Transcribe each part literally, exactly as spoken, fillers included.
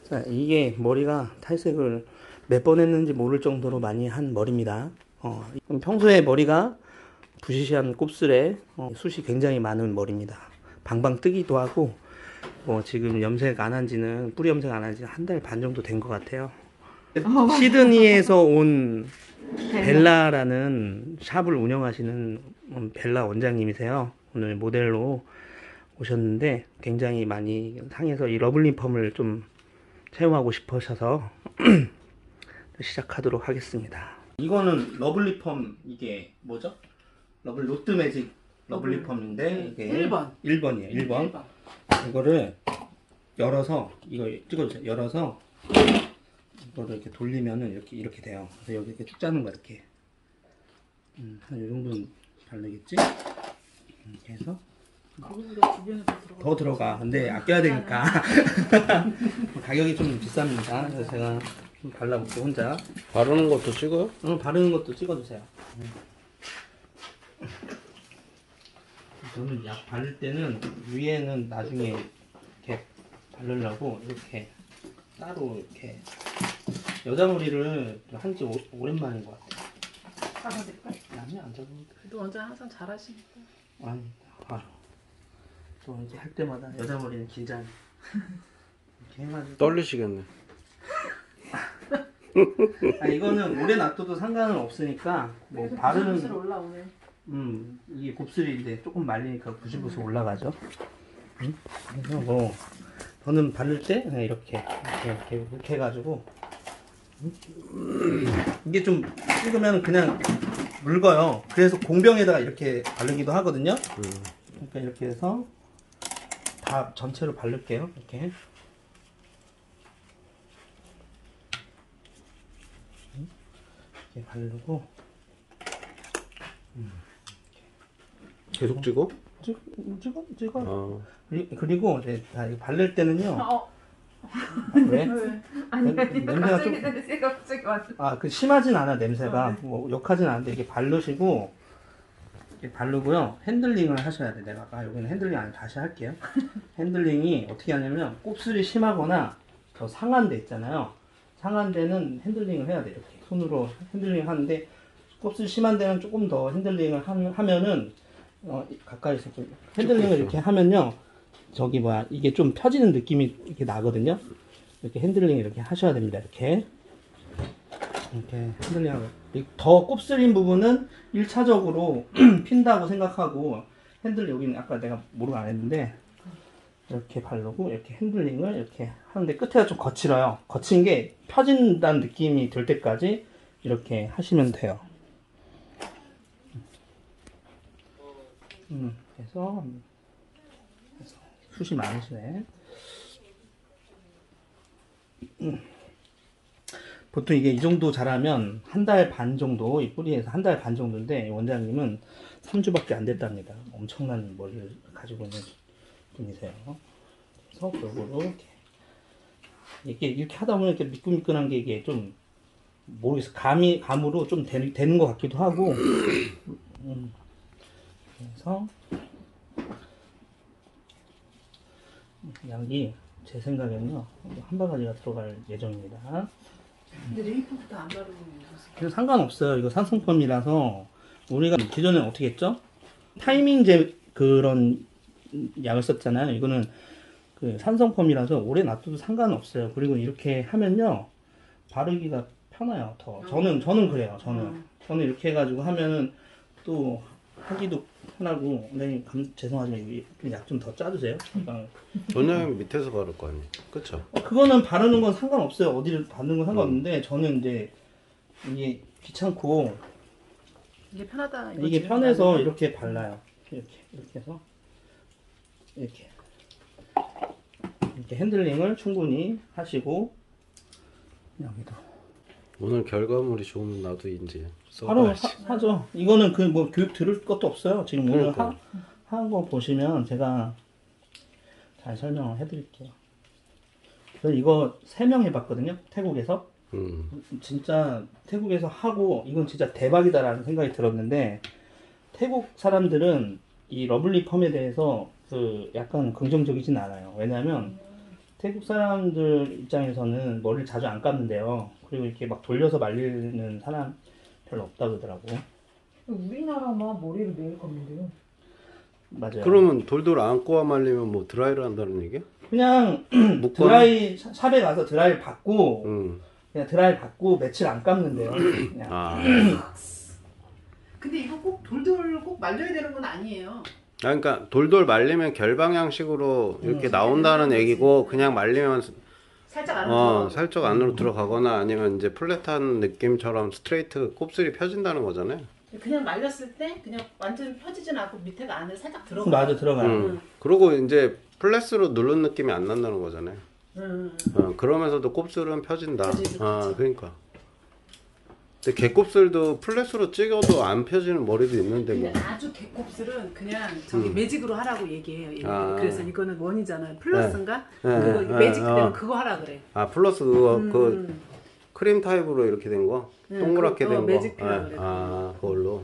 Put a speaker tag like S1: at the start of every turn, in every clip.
S1: 자, 이게 머리가 탈색을 몇 번 했는지 모를 정도로 많이 한 머리입니다. 어, 평소에 머리가 부시시한 곱슬에 어, 숱이 굉장히 많은 머리입니다. 방방 뜨기도 하고 뭐 지금 염색 안 한 지는 뿌리 염색 안 한 지는 한 달 반 정도 된 것 같아요. 어, 시드니에서 온 벨라라는 샵을 운영하시는 벨라 원장님이세요. 오늘 모델로 오셨는데 굉장히 많이 상해서 이 러블리 펌을 좀 체험하고 싶으셔서 시작하도록 하겠습니다. 이거는 러블리 펌, 이게 뭐죠? 러블 로트 매직 러블리 펌인데 이게
S2: 일 번
S1: 일 번이에요. 일 번. 일 번. 이거를 열어서 이거 찍어주세요. 열어서 이거를 이렇게 돌리면은 이렇게 이렇게 돼요. 그래서 여기 이렇게 쭉 짜는 거야. 이렇게 음, 한 이 정도는 바르겠지? 이렇게 해서 더 들어가. 근데 아껴야 되니까 가격이 좀 비쌉니다. 그래서 제가 좀 발라볼게요. 혼자
S3: 바르는 것도 찍어요?
S1: 어, 바르는 것도 찍어주세요. 저는 약 바를 때는 위에는 나중에 이렇게 바르려고 이렇게 따로 이렇게 여자 머리를 한지 오랜만인 것 같아요.
S2: 잡아줄까?
S1: 아니 안 잡아도 돼.
S2: 그래도 원장 항상 잘하시니까.
S1: 아니 바로 또 이제 할 때마다 여자 머리는 긴장 이렇게 해가지고
S3: 떨리시겠네.
S1: 아, 이거는 오래 놔둬도 상관은 없으니까 뭐 바르는
S2: 부슬부슬 올라오네.
S1: 음 이게 곱슬인데 조금 말리니까 부슬부슬 올라가죠. 음? 그래서 뭐 저는 바를 때 그냥 이렇게 이렇게 이렇게, 이렇게 해가지고 음? 이게 좀 찍으면 그냥 묽어요. 그래서 공병에다가 이렇게 바르기도 하거든요.
S3: 음.
S1: 그러니까 이렇게 해서 다 전체로 바를게요. 이렇게 이렇게 바르고 음.
S3: 계속 찍어?
S1: 찍, 찍어? 찍어?
S3: 아.
S1: 그리, 그리고 이제 다 이거 바를 때는요.
S2: 어.
S1: 왜?
S2: 왜? 아니
S1: 냄새가
S2: 갑자기
S1: 좀-
S2: 냄새가 갑자기 왔어.
S1: 아, 그 심하진 않아 냄새가.
S2: 어, 네.
S1: 뭐 역하진 않은데 이게 바르시고 이렇게 바르고요. 핸들링을 하셔야 돼. 내가 아 여기는 핸들링 아니고 다시 할게요. 핸들링이 어떻게 하냐면 곱슬이 심하거나 더 상한 데 있잖아요. 상한 데는 핸들링을 해야 돼. 이렇게 손으로 핸들링 하는데 곱슬 심한 데는 조금 더 핸들링을 하- 하면은 어, 가까이서 좀 핸들링을 이렇게 하면요. 저기 뭐야 이게 좀 펴지는 느낌이 이렇게 나거든요. 이렇게 핸들링 이렇게 하셔야 됩니다. 이렇게 이렇게 핸들링하고 더 곱슬인 부분은 일 차적으로 핀다고 생각하고 핸들 여기는 아까 내가 모르고 안 했는데 이렇게 바르고 이렇게 핸들링을 이렇게 하는데 끝에가 좀 거칠어요. 거친 게 펴진다는 느낌이 들 때까지 이렇게 하시면 돼요. 음, 그래서 숱이 많으시네. 음. 보통 이게 이 정도 자라면 한 달 반 정도, 이 뿌리에서 한 달 반 정도인데 원장님은 삼 주밖에 안 됐답니다. 엄청난 머리를 가지고 있는 분이세요. 그래서 골고루 이렇게 이게 이렇게 하다 보면 이렇게 미끈미끈한 게 이게 좀 모르겠어. 감이 감으로 좀 되, 되는 것 같기도 하고. 음. 그래서 양이 제 생각에는요 한 바가지가 들어갈 예정입니다.
S2: 근데 레이프부터 안 바르고 있었어.
S1: 그래서 상관없어요. 이거 산성펌이라서 우리가 기존에 어떻게 했죠? 타이밍제 그런 약을 썼잖아요. 이거는 그 산성펌이라서 오래 놔둬도 상관없어요. 그리고 이렇게 하면요 바르기가 편해요. 더 저는 저는 그래요. 저는
S2: 음.
S1: 저는 이렇게 해가지고 하면은 또 하기도 편하고. 네, 감, 죄송하지만 약 좀 더 짜주세요. 잠깐.
S3: 원장님 밑에서 바를 거 아니에요? 그쵸?
S1: 어, 그거는 바르는 건 상관없어요. 어디를 바르는 건 상관없는데 저는 이제 이게 귀찮고
S2: 이게 편하다.
S1: 이게 편해서 이렇게 발라요. 이렇게 이렇게 해서 이렇게 이렇게 핸들링을 충분히 하시고 여기도
S3: 오늘 결과물이 좋으면 나도 이제
S1: 바로
S3: 써봐야지.
S1: 하, 하죠. 이거는 그 뭐 교육 들을 것도 없어요. 지금 오늘
S3: 그러니까.
S1: 한 거 보시면 제가 잘 설명을 해드릴게요. 그래서 이거 세 명 해봤거든요. 태국에서.
S3: 음.
S1: 진짜 태국에서 하고 이건 진짜 대박이다라는 생각이 들었는데 태국 사람들은 이 러블리 펌에 대해서 그 약간 긍정적이진 않아요. 왜냐하면 태국 사람들 입장에서는 머리를 자주 안 감는데요. 그리고 이렇게 막 돌려서 말리는 사람 별로 없다 그러더라고.
S2: 우리나라만 머리를 매일 감는데요.
S1: 맞아요.
S3: 그러면 돌돌 안 꼬아 말리면 뭐 드라이를 한다는 얘기야?
S1: 그냥
S3: 묶어?
S1: 드라이 샵- 샵에 가서 드라이 받고
S3: 응.
S1: 그냥 드라이 받고 며칠 안 감는데요. 그냥.
S3: 아.
S2: 근데 이거 꼭 돌돌 꼭 말려야 되는 건 아니에요.
S3: 아, 그러니까 돌돌 말리면 결방향식으로 이렇게
S1: 음.
S3: 나온다는 얘기고 그냥 말리면
S2: 살짝 안으로
S3: 어
S2: 들어가고.
S3: 살짝 안으로 들어가거나 아니면 이제 플랫한 느낌처럼 스트레이트 곱슬이 펴진다는 거잖아요.
S2: 그냥 말렸을 때 그냥 완전 펴지진 않고 밑에가 안에 살짝 들어가.
S1: 맞아 들어가요.
S3: 음. 그리고 이제 플랫으로 누른 느낌이 안 난다는 거잖아요.
S2: 응.
S3: 어, 그러면서도 곱슬은 펴진다.
S2: 펴지죠,
S3: 아,
S2: 그치.
S3: 그러니까. 근데 개곱슬도 플랫으로 찍어도 안 펴지는 머리도 있는데 뭐.
S2: 근데 아주 개곱슬은 그냥 저기
S3: 음.
S2: 매직으로 하라고 얘기해요. 얘기해요.
S3: 아.
S2: 그래서 이거는 원이잖아요. 플러스인가?
S3: 네,
S2: 그거
S3: 네,
S2: 매직
S3: 네,
S2: 되면
S3: 어.
S2: 그거 하라 그래.
S3: 아, 플러스 그거
S2: 음,
S3: 그
S2: 음.
S3: 크림 타입으로 이렇게 된 거?
S2: 네,
S3: 동그랗게
S2: 그, 어,
S3: 된 거.
S2: 매직
S3: 예,
S2: 컬러 그래.
S3: 아, 그걸로.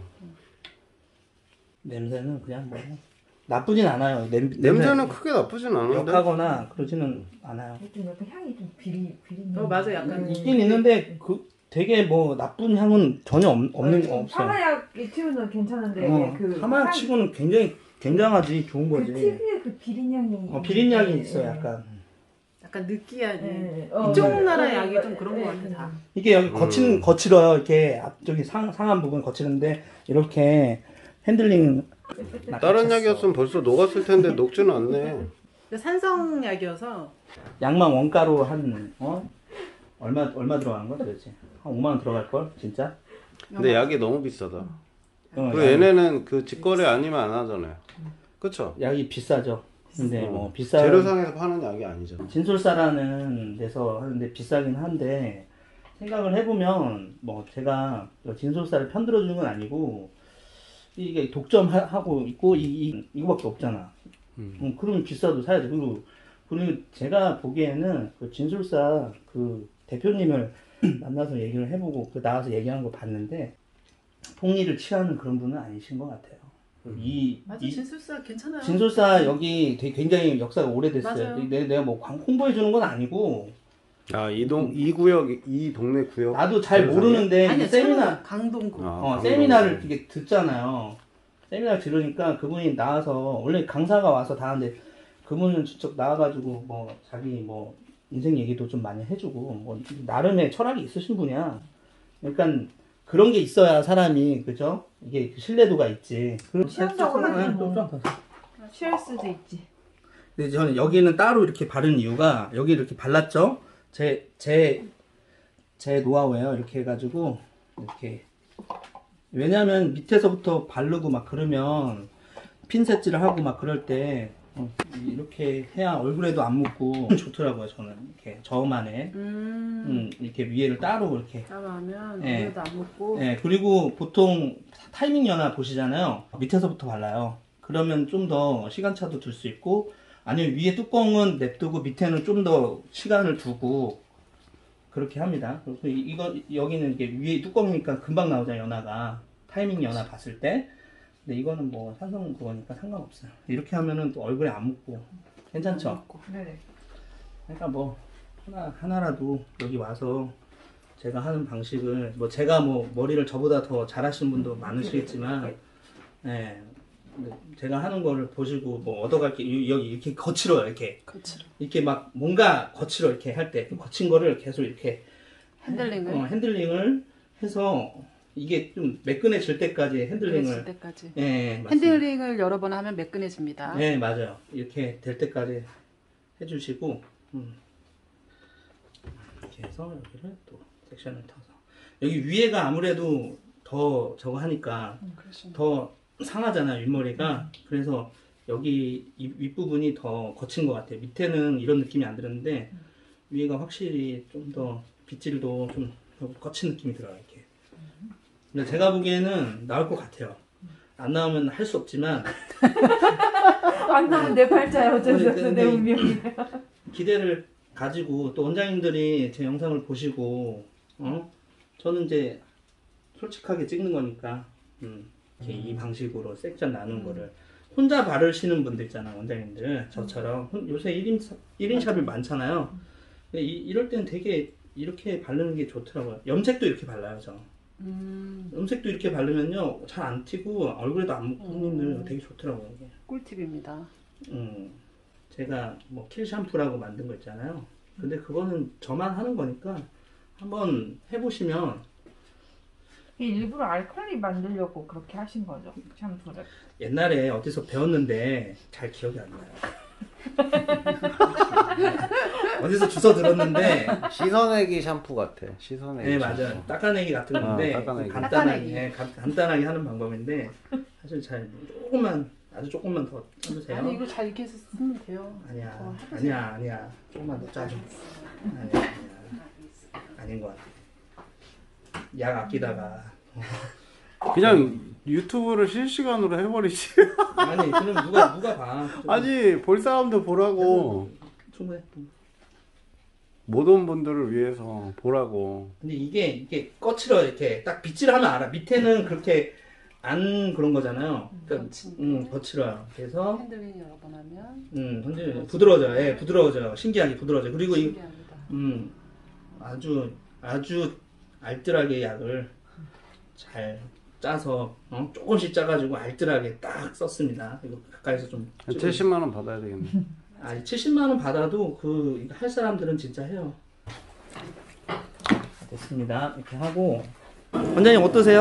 S1: 냄새는 그냥 뭐 나쁘진 않아요. 냄,
S3: 냄새는 크게 나쁘진 않은데.
S1: 역하거나 그러지는 않아요.
S4: 좀 약간 향이 좀 비리 비리.
S2: 어, 맞아. 약간
S1: 있긴 있는데 그 되게 뭐 나쁜 향은 전혀 없, 없는 거 없어요.
S4: 사마약이 튀우는 괜찮은데
S1: 어,
S4: 그
S1: 하마약 치고는 굉장히 굉장하지 좋은
S4: 그
S1: 거지.
S4: 특유의 그 비린 향이.
S1: 어, 비린 향이
S4: 네,
S1: 있어
S4: 네.
S1: 약간.
S2: 약간 느끼한.
S4: 네. 어,
S2: 이쪽
S4: 네.
S2: 나라
S4: 어,
S2: 약이
S4: 네,
S2: 좀 그런
S4: 네,
S2: 것 같아
S4: 네.
S2: 다.
S1: 이게 여기 거친
S3: 음.
S1: 거칠어요. 이렇게 앞쪽이 상 상한 부분 거칠은데 이렇게 핸들링.
S3: 다른 약이었으면 벌써 녹았을 텐데 녹지는 않네.
S2: 근데 산성약이어서
S1: 양만 원가로 한 어? 얼마 얼마 들어가는 거야 도대체? 한 오만 원 들어갈 걸 진짜?
S3: 근데 약이 너무 비싸다.
S1: 어,
S3: 그리고
S1: 약-
S3: 얘네는 그 직거래 아니면 안 하잖아요. 그쵸?
S1: 약이 비싸죠. 근데
S3: 어.
S1: 뭐 비싸.
S3: 재료상에서 파는 약이 아니죠.
S1: 진솔사라는 데서 하는데 비싸긴 한데 생각을 해보면 뭐 제가 진솔사를 편들어주는 건 아니고 이게 독점하고 있고 이, 이, 이거밖에 없잖아.
S3: 음.
S1: 음, 그러면 비싸도 사야지. 그리고 그리고 제가 보기에는 그 진솔사 그 대표님을 만나서 얘기를 해보고 그 나와서 얘기하는 거 봤는데 폭리를 취하는 그런 분은 아니신 것 같아요. 이,
S2: 맞아
S1: 이
S2: 진술사 괜찮아요.
S1: 진솔사 여기 되게 굉장히 역사가 오래됐어요.
S2: 맞아요.
S1: 내, 내가 뭐 광- 홍보해주는 건 아니고
S3: 아, 이 동, 이 구역, 이 동네 구역.
S1: 나도 잘
S3: 재료상이야?
S1: 모르는데
S2: 아니야
S1: 이 세미나
S2: 세미나 강동구.
S3: 아,
S1: 어,
S3: 강동구.
S1: 세미나를 이렇게 듣잖아요. 세미나를 들으니까 그분이 나와서 원래 강사가 와서 다 하는데 그분은 직접 나와가지고 뭐 자기 뭐 인생 얘기도 좀 많이 해주고 뭐 나름의 철학이 있으신 분이야. 그러니까 그런 게 있어야 사람이 그죠? 이게 신뢰도가 있지. 그리고
S4: 취한다고 하지 뭐.
S1: 좀, 좀 더.
S4: 취할 수도 있지.
S1: 근데 저는 여기는 따로 이렇게 바른 이유가 여기 이렇게 발랐죠? 제, 제, 제 노하우예요. 이렇게 해가지고 이렇게 왜냐면 밑에서부터 바르고 막 그러면 핀셋질을 하고 막 그럴 때 어, 이렇게 해야 얼굴에도 안 묻고 좋더라고요. 저는 이렇게 저만의
S2: 음.
S1: 음, 이렇게 위에를 따로 이렇게
S2: 따라하면
S1: 네.
S2: 오늘도 안 먹고.
S1: 네, 그리고 보통 타이밍 연화 보시잖아요. 밑에서부터 발라요. 그러면 좀 더 시간차도 둘 수 있고, 아니면 위에 뚜껑은 냅두고 밑에는 좀 더 시간을 두고, 그렇게 합니다. 그리고 이- 이거, 여기는 이게 위에 뚜껑이니까 금방 나오잖아요, 연화가. 타이밍 연화 봤을 때. 근데 이거는 뭐 산성 그거니까 상관없어요. 이렇게 하면은 또 얼굴에 안 묻고. 괜찮죠?
S4: 네네.
S1: 그러니까 뭐, 하나, 하나라도 여기 와서 제가 하는 방식을, 뭐 제가 뭐 머리를 저보다 더 잘하시는 분도 많으시겠지만, 네, 제가 하는 거를 보시고 뭐 얻어갈 게 이- 여기 이렇게 거칠어요. 이렇게
S2: 그렇죠.
S1: 이렇게 막 뭔가 거칠어 이렇게 할 때 거친 거를 계속 이렇게
S2: 핸들링을.
S1: 어, 핸들링을 해서 이게 좀 매끈해질 때까지 핸들링을
S2: 그랬을 때까지.
S1: 예, 맞습니다.
S2: 핸들링을 여러 번 하면 매끈해집니다.
S1: 네, 맞아요. 이렇게 될 때까지 해주시고, 음. 이렇게 해서 여기를 또 섹션을 타서 여기 위에가 아무래도 더 저거 하니까
S2: 음, 그렇죠.
S1: 더 상하잖아요 윗머리가. 그래서 여기 이 윗부분이 더 거친 것 같아요. 밑에는 이런 느낌이 안 들었는데 위에가 확실히 좀 더 빗질도 좀 거친 느낌이 들어요 이렇게. 근데 제가 보기에는 나올 것 같아요. 안 나오면 할 수 없지만
S4: 안 나면 내 팔자야. 어쩔 수 없어.
S1: 근데-
S4: 내 운명이야.
S1: 기대를 가지고 또 원장님들이 제 영상을 보시고 어 저는 이제 솔직하게 찍는 거니까 음, 이렇게 이 방식으로 색전 나눈 거를 혼자 바르시는 분들 있잖아, 원장님들. 저처럼. 혼- 요새 일 인, 일 인 샵이 많잖아요. 근데 이, 이럴 때는 되게 이렇게 바르는 게 좋더라고요. 염색도 이렇게 발라요, 저.
S4: 음,
S1: 염색도 이렇게 바르면요, 잘 안 튀고 얼굴에도 안 묻고 손님들
S4: 음.
S1: 되게 좋더라고요, 이게.
S4: 꿀팁입니다.
S1: 음, 제가 뭐 킬 샴푸라고 만든 거 있잖아요. 근데 그거는 저만 하는 거니까 한번 해보시면
S5: 일부러 알칼리 만들려고 그렇게 하신 거죠, 샴푸를.
S1: 옛날에 어디서 배웠는데 잘 기억이 안 나요. 어디서 주워 들었는데
S3: 씻어내기 샴푸 같아. 씻어내기.
S1: 네
S3: 샴푸.
S1: 맞아요. 닦아내기 같은 건데
S3: 아, 닦아내기.
S1: 간단하게
S4: 닦아내기.
S1: 네, 간- 간단하게 하는 방법인데 사실 잘 조금만 아주 조금만 더 해주세요.
S4: 아니 이거 잘 이렇게 해서 쓰면 돼요.
S1: 아니야
S4: 더 해보세요.
S1: 아니야 아니야 조금만 더 짜줘. 아니야 아니야 아닌 것 같아. 약 아끼다가
S3: 그냥 유튜브를 실시간으로 해버리지.
S1: 아니 그럼 누가 누가 봐? 좀
S3: 아니 볼 사람도 보라고.
S1: 충분해.
S3: 못 온 분들을 위해서 보라고.
S1: 근데 이게 이게 거칠어 이렇게 딱 빗질 하면 알아. 밑에는 그렇게 안 그런 거잖아요. 그러니까
S4: 거친데.
S1: 음 거칠어요. 그래서
S4: 핸들링 여러 번 하면
S1: 음 현재 부드러워져요. 예, 부드러워져요. 신기하게 부드러워져요. 그리고 이
S4: 신기합니다.
S1: 음 아주 아주 알뜰하게 약을 잘 짜서 어? 조금씩 짜가지고 알뜰하게 딱 썼습니다. 이거 가까이서 좀 찍어-
S3: 칠십만 원 받아야 되겠네.
S1: 아, 칠십만 원 받아도 그 할 사람들은 진짜 해요. 됐습니다. 이렇게 하고 원장님 어떠세요?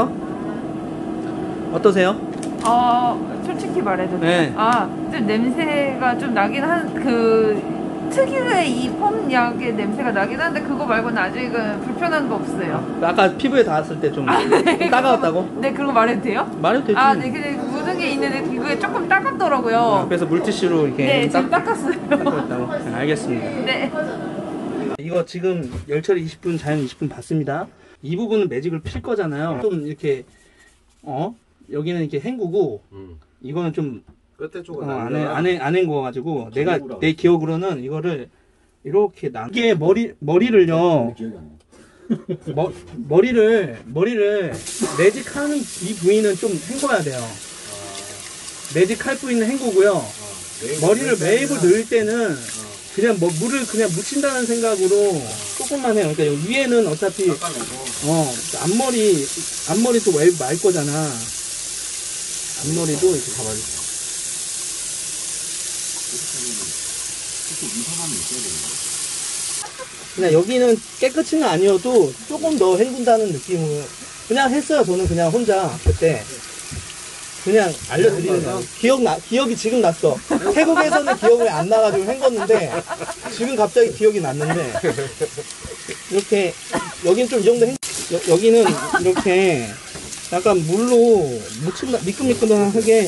S1: 어떠세요?
S5: 어, 솔직히 말해도
S1: 네.
S5: 아, 좀 냄새가 좀 나긴 한, 그, 특유의 이 폼 약의 냄새가 나긴 한데, 그거 말고는 아직은 불편한 거 없어요.
S1: 아까 피부에 닿았을 때 좀 따가웠다고?
S5: 네, 그런 거 말해도 돼요?
S1: 말해도 되지.
S5: 아, 네, 근데 묻은 게 있는데, 그게 조금 따갑더라고요.
S1: 아, 그래서 물티슈로 이렇게
S5: 네, 지금
S1: 딱
S5: 닦았어요.
S1: 닦았다고. 네, 알겠습니다.
S5: 네.
S1: 이거 지금 열처리 이십 분, 자연 이십 분 봤습니다. 이 부분은 매직을 필 거잖아요. 좀 이렇게 어 여기는 이렇게 헹구고
S3: 음.
S1: 이거는 좀
S3: 끝에
S1: 어,
S3: 쪽은
S1: 안에 안에 안에 구워가지고 내가 내 기억으로는 이거를 이렇게 나 이게 머리 머리를요 머, 머리를 머리를 매직하는 이 부위는 좀 헹궈야 돼요. 매직할 부위는 헹구고요. 머리를 매입을 넣을 때는 그냥 뭐 물을 그냥 묻힌다는 생각으로 조금만 해요. 그러니까 여기 위에는 어차피 어 앞머리 앞머리도 웨이브 말 거잖아. 앞머리도 이렇게 잡아줘. 그냥 여기는 깨끗이는 아니어도 조금 더 헹군다는 느낌으로 그냥 했어요. 저는 그냥 혼자 그때 그냥 알려드리는 거예요. 기억 나 기억이 지금 났어. 태국에서는 기억이 안 나가지고 헹궜는데 지금 갑자기 기억이 났는데 이렇게 여긴 좀 이 정도 헹 여, 여기는 이렇게 약간 물로 묻힌다 미끈미끈하게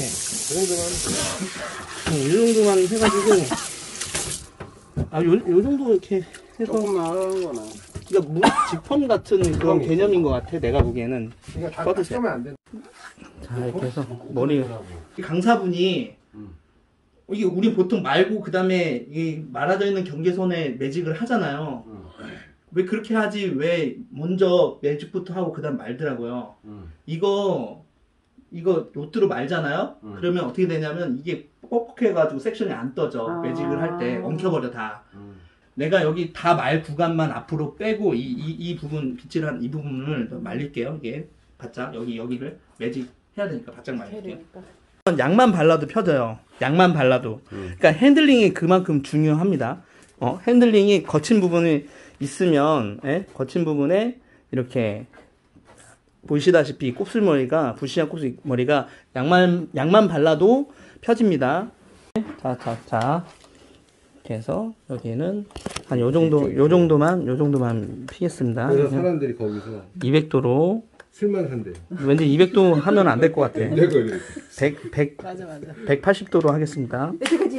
S1: 어, 이 정도만 해가지고 아, 요, 요 정도 이렇게 해서
S3: 조금만 하는 거나.
S1: 그러니까 물 직펌 같은 그런 개념인 것 같아. 내가 보기에는.
S2: 그러니까 다
S1: 꺼드세요.
S2: 닦으면 안 돼.
S1: 자 이렇게 해서 머리 강사분이 이게 우리 보통 말고 그 다음에 이 말아져 있는 경계선에 매직을 하잖아요.
S3: 음.
S1: 왜 그렇게 하지? 왜 먼저 매직부터 하고 그 다음 말더라고요.
S3: 음.
S1: 이거 이거 로트로 말잖아요.
S3: 음.
S1: 그러면 어떻게 되냐면 이게 뻑뻑해가지고 섹션이 안 떠져.
S4: 아.
S1: 매직을 할 때 엉켜버려 다.
S3: 음.
S1: 내가 여기 다 말 구간만 앞으로 빼고 이, 이, 이 부분 빗질한 이 부분을 말릴게요. 이게 바짝 여기 여기를 매직 해야 되니까 바짝 말릴게요. 약만 발라도 펴져요. 약만 발라도.
S3: 음.
S1: 그러니까 핸들링이 그만큼 중요합니다. 어, 핸들링이 거친 부분이 있으면 예? 거친 부분에 이렇게 보시다시피 곱슬머리가 부시한 곱슬머리가 약만 약만 발라도 펴집니다. 자, 자, 자. 이렇게 해서 여기는 한 요 정도 요 정도만 요 정도만 피겠습니다.
S6: 그래서 사람들이 거기서
S1: 이백 도로
S6: 술만 산대요.
S1: 왠지 이백 도 하면 안 될 것 같아.
S6: 내가 이래.
S1: 백, 백,
S4: 맞아 맞아.
S1: 백팔십 도로 하겠습니다.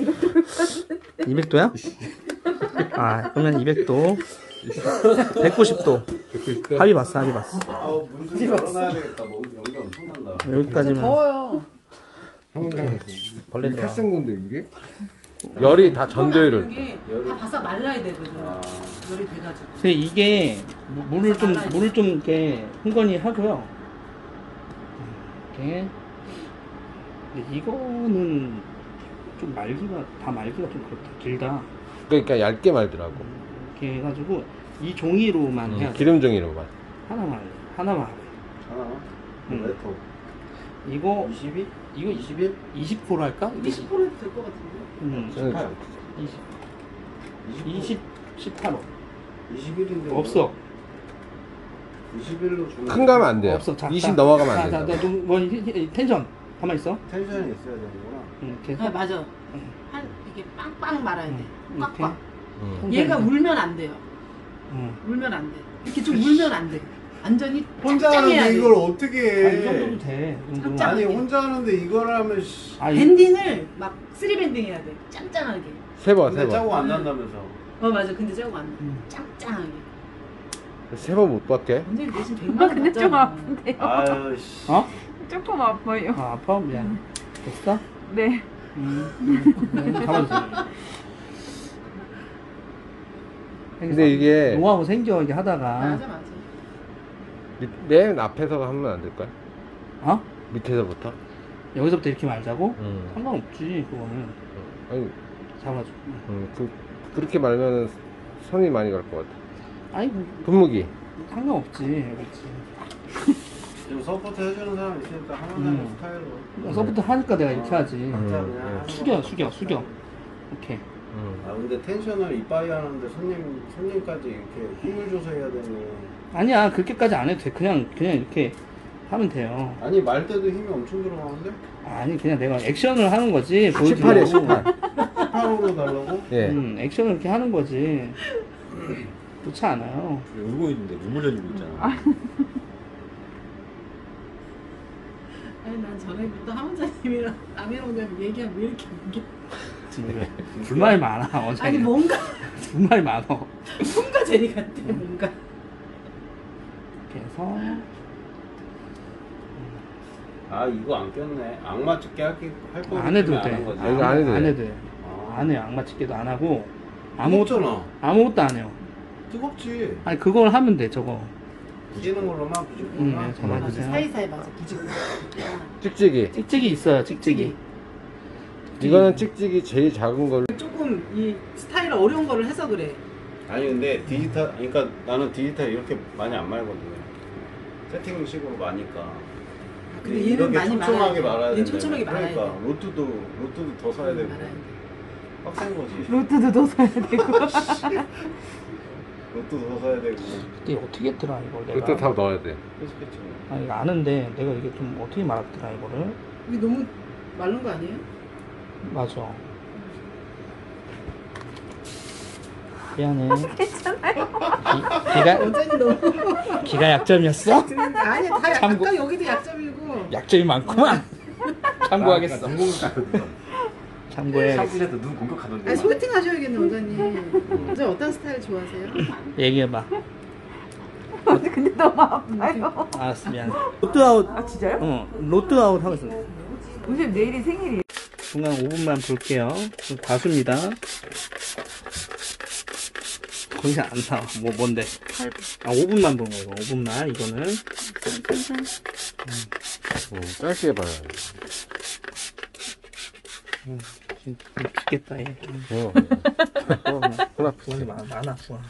S1: 이백 도야? 아, 그러면 이백 도. 백구십 도. 합의 봤어, 합의 봤어.
S3: 아우 문좀 열어놔야 되겠다. 뭐 연기 엄청 난다.
S1: 여기까지만.
S4: 더워요.
S6: 항상
S1: 벌레 들어와.
S6: 탔은 건데 이게?
S3: 열이 다 전도율을.
S4: 여기 다 바싹 말라야 되거든. 열이 돼가지고.
S1: 근데 이게 무- 물을 좀, 물을 좀 이렇게 흥건히 하고요. 이렇게. 근데 이거는 좀 말기가 다 말기가 좀 그렇다. 길다.
S3: 그러니까 얇게 말더라고.
S1: 이렇게 해가지고 이 종이로만 해야
S3: 음,
S1: 돼.
S3: 기름종이로만.
S1: 하나만 하나만 하래.
S3: 하나.
S1: 음.
S3: 몇 호?
S1: 이거
S3: 이십이?
S1: 이거
S3: 이십일?
S1: 이십 프로 할까?
S2: 이십 퍼센트 될 것 같은데.
S1: 음,
S3: 그러니까
S1: 이십, 이십, 십팔 호.
S3: 이십일인데
S1: 없어.
S3: 이십일로 주면
S6: 큰 가면 안 돼요.
S1: 없어. 자,
S6: 이십
S1: 자,
S6: 넘어가면 안
S1: 자, 자,
S6: 된다.
S1: 자, 좀, 뭐, 히- 히- 텐션. 가만 있어.
S3: 텐션이 있어야 되는구나.
S1: 응, 이렇게
S2: 아
S1: 해서.
S2: 맞아. 한 이게 빵빵 말아야 돼.
S1: 응, 이렇게.
S2: 꽉꽉.
S6: 음.
S2: 얘가 울면 안 돼요.
S1: 응.
S2: 울면 안 돼. 이렇게 좀 울면 안 돼. 완전히
S3: 혼자
S2: 짱짱해야
S3: 하는데
S2: 돼.
S3: 이걸 어떻게
S1: 아, 이
S3: 해?
S1: 정도도 돼. 이 정도면.
S2: 짱짱.
S3: 아니 혼자 하는데 이걸 하면 씨.
S1: 아, 이-
S2: 밴딩을 막 쓰리 밴딩 해야 돼. 짱짱하게.
S6: 세 번, 세
S3: 근데 짜고
S6: 번.
S3: 안 난다면서.
S2: 어 맞아. 근데 저거 안 돼.
S1: 음.
S2: 짱짱하게.
S6: 세 번 못 받게.
S2: 완전히 대신 백만 원
S5: 근데 좀
S2: 받잖아.
S5: 아픈데요.
S3: 아유 씨.
S1: 어?
S5: 조금 아파요.
S1: 아, 아파? 미안. 됐어?
S5: 네.
S1: 음, 음, 음, 가만있어.
S6: 근데 이게
S1: 노하우 생겨, 이게 하다가.
S2: 맞아 맞아.
S6: 밑- 맨 앞에서 하면 안 될까요?
S1: 어?
S6: 밑에서부터?
S1: 여기서부터 이렇게 말자고?
S6: 음.
S1: 상관없지, 그거는.
S6: 아니,
S1: 잡아줘.
S6: 음, 그, 그렇게 말면 손이 많이 갈 것 같아.
S1: 아니, 뭐,
S6: 분무기.
S1: 상관없지. 그렇지.
S3: 지금 서포트 해주는 사람 있으니까 하는
S1: 음.
S3: 스타일로.
S1: 서부터 하니까 내가 이렇게 하지.
S3: 각자
S6: 음,
S3: 그냥 하는
S1: 숙여,
S3: 거.
S1: 숙여, 숙여. 이렇게.
S6: 음.
S3: 아 근데 텐션을 이빠이 하는데 손님 손님까지 이렇게 힘을 줘서 해야 되는.
S1: 아니야, 그렇게까지 안 해도 돼. 그냥, 그냥 이렇게 하면 돼요.
S3: 아니 말 때도 힘이 엄청 들어가는데?
S1: 아니, 그냥 내가 액션을 하는 거지.
S6: 십팔이에요,
S1: 보여주려고.
S6: 십팔.
S3: 십팔호로 달라고?
S6: 예.
S1: 음, 액션을 이렇게 하는 거지. 좋지 않아요.
S7: 울고 있는데 눈물 흘리고 있잖아.
S2: 아니 난 전에부터 하원자님이랑 남해롱님 얘기하면 왜 이렇게 웃겨?
S1: 왜? 불만이 많아, 어제.
S2: 아니 뭔가
S1: 불만이 많아.
S2: 뭔가 제리 같아 뭔가.
S1: 이렇게 해서.
S3: 아 이거 안 꼈네. 악마 찍게 할게 할 거기
S1: 안 해도
S3: 때문에
S1: 돼.
S3: 안 한 거지.
S6: 아, 이거 안 해도
S1: 안
S6: 돼.
S1: 해도 돼.
S3: 아.
S1: 안 해요. 악마 찍기도 안 하고. 아무것도,
S3: 뜨겁잖아.
S1: 아무것도 안 해요.
S3: 뜨겁지.
S1: 아니, 그걸 하면 돼, 저거.
S3: 부지는 걸로만
S1: 음,
S3: 부지구나.
S1: 네, 잡아주세요.
S2: 사이사이 맞아 부지고.
S6: 찍찍이.
S1: 찍찍이 있어요, 찍찍이.
S6: 이거는 찍찍이 제일 작은 걸로.
S2: 조금 이 스타일 어려운 거를 해서 그래.
S3: 아니 근데 디지털, 그러니까 나는 디지털 이렇게 많이 안 말거든. 세팅식으로 마니까.
S2: 근데 얘는
S3: 이렇게
S2: 많이
S3: 촘촘하게
S2: 말아야
S3: 말아야
S2: 돼. 얘는
S3: 된다.
S2: 촘촘하게 말아야
S3: 그러니까
S2: 돼.
S3: 로트도 로트도 더 사야 되고
S2: 말아야 돼.
S3: 빡센 거지.
S5: 로트도 더 사야 되고.
S3: 로트도 더 사야 되고.
S1: 이게 어떻게 했더라, 이걸 내가.
S6: 이것도 다 넣어야 돼.
S3: 그렇겠지.
S1: 아니, 이거 아는데, 내가 이게 좀 어떻게 말았더라, 이거를.
S2: 이게 너무 마른 거 아니에요?
S1: 맞아. 미안해.
S5: 괜찮아요.
S1: 기가,
S2: 원장이 너무.
S1: 기가 약점이었어?
S2: 아니 다 약-
S1: 참고.
S2: 아까 여기도 약점이고.
S1: 약점이 많구만. 참고하겠어.
S7: 눈 공격하던데.
S1: 참고해.
S7: 샤넬에도 눈 공격하던데.
S2: 아니 소개팅 하셔야겠네 원장님. 원장 어떤 스타일 좋아하세요?
S1: 얘기해봐.
S5: 근데 너무 아파요.
S1: 알았어, 미안해. 로드아웃.
S5: 아 진짜요?
S1: 어, 로드아웃 하고 있어.
S5: 선생님 내일이 생일이에요.
S1: 중간 오 분만 볼게요. 과수입니다. 거기서 안 나와. 뭐, 뭔데? 아, 오 분만 보는 거야, 이거. 오 분만, 이거는.
S6: 음, 짧게 봐야 돼.
S1: 음, 진짜 죽겠다, 얘.
S6: 어.
S1: 부하, 부하이 많아, 많아, 부하.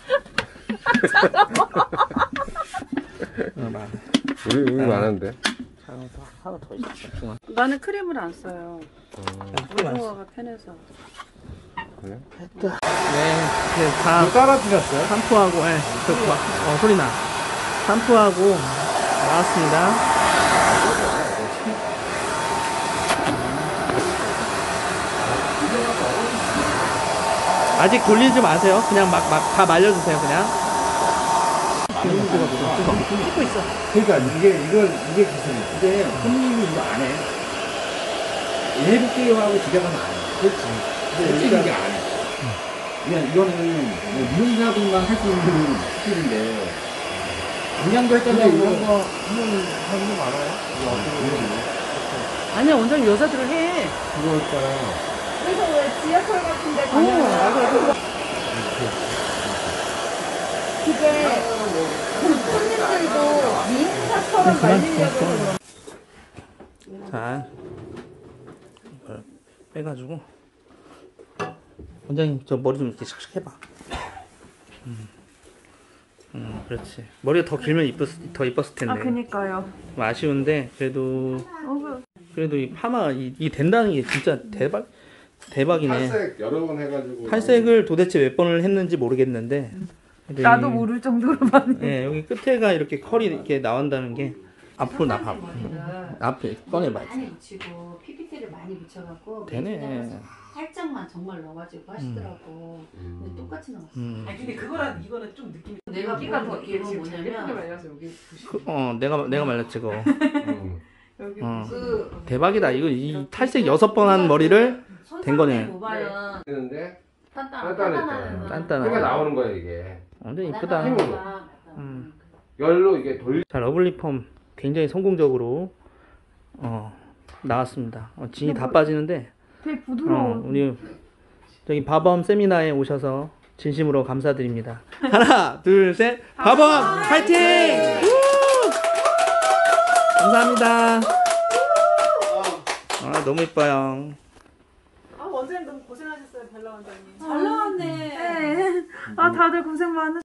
S1: 어, 많아.
S6: 우리, 우리 많은데.
S1: 하나 더, 하나 더 있어, 중간.
S8: 나는 크림을 안 써요.
S1: 야, 뿌리 많았어.
S8: 무궁화가 편해서.
S6: 그래?
S1: 됐다. 네, 이제 다.
S6: 따라드렸어요?
S1: 샴푸하고, 예, 그, 어, 소리 나. 샴푸하고, 나왔습니다. 아직 돌리지 마세요. 그냥 막, 막, 다 말려주세요, 그냥. 찍고 있어.
S7: 그러니까 이게 이걸 이게 기술이야. 근데 손님이 이거 안 해. 해볼게요 하고 집에 가면 안 해. 그렇지. 근데 여기가 이게 안 해. 그냥 이거는 뭐 미용사분만 할 수 있는 스킬인데 그냥도 했다고 이런 거 하는 사람도 많아요. 이거 어떻게 보면
S2: 아니야 원장님 여자들을 해.
S7: 그거니까.
S5: 그래서 왜 지하철 같은데 가면 그게 손님들도 미인사처럼 말리려고 그러는
S1: 자, 해가지고 원장님 저 머리 좀 이렇게 샥샥 해봐. 음, 음 그렇지. 머리가 더 길면 이뻤 더 이뻤을 텐데.
S5: 아 그니까요.
S1: 좀 아쉬운데 그래도
S5: 어, 그-
S1: 그래도 이 파마 이, 이 된다는 게 진짜 대박 대박이네.
S6: 탈색 여러 번 해가지고
S1: 탈색을 도대체 몇 번을 했는지 모르겠는데 그래도
S5: 나도
S1: 이-
S5: 모를 정도로 많이.
S1: 예, 여기 끝에가 이렇게 컬이 이렇게 나온다는 게 앞으로 나 봐. 앞에 꺼내봐.
S2: 많이 묻히고 피피티를 많이 묻혀갖고
S1: 되네.
S2: 메이크업에서 살짝만 정말 넣어가지고 하시더라고. 근데 똑같이 넣었어.
S1: 음.
S2: 아니 근데 그거랑 이거는 좀 느낌이. 내가
S5: 여기가
S2: 보는
S5: 더 이게
S2: 느낌은
S5: 지금 잘 예쁘게
S2: 뭐냐면
S5: 말려서 여기 보시면
S1: 그, 어, 내가 내가 말렸지 그거.
S6: 음.
S5: 여기
S1: 어.
S2: 그
S1: 대박이다. 이거 이 탈색 여섯 번 한 머리를 된 거네.
S2: 모발은
S6: 했는데
S2: 단단
S6: 단단했잖아.
S1: 단단하네.
S6: 그러니까 나오는 거야 이게.
S1: 완전 이쁘다.
S6: 힘으로.
S1: 음.
S6: 열로 이게 돌.
S1: 자, 러블리 펌 굉장히 성공적으로 어, 나왔습니다. 어, 진이 다 빠지는데
S5: 되게 부드러워.
S1: 어, 우리 저기 바범 세미나에 오셔서 진심으로 감사드립니다. 하나, 둘, 셋. 바범 파이팅! 우! 감사합니다. 아, 너무 이뻐요.
S2: 아 원장님 너무 고생하셨어요 벨라 원장님.
S5: 잘 나왔네. 네. 아 다들 고생 많으.